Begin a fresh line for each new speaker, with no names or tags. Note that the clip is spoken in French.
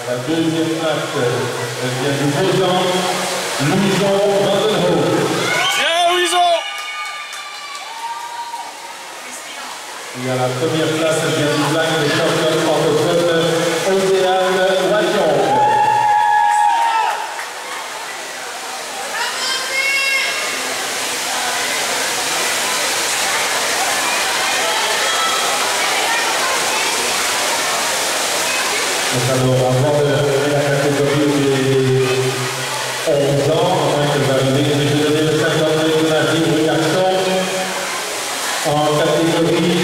La deuxième place vient du Beau-Temps, Louison Vandenhoek.
Tiens, Louison!
Et à la première place vient du Black des champions francophones, Océane Wagnon. Alors, avant de donner la catégorie des 11 ans, avant que j'arrive, je vais donner le 52 de la vie aux garçons en catégorie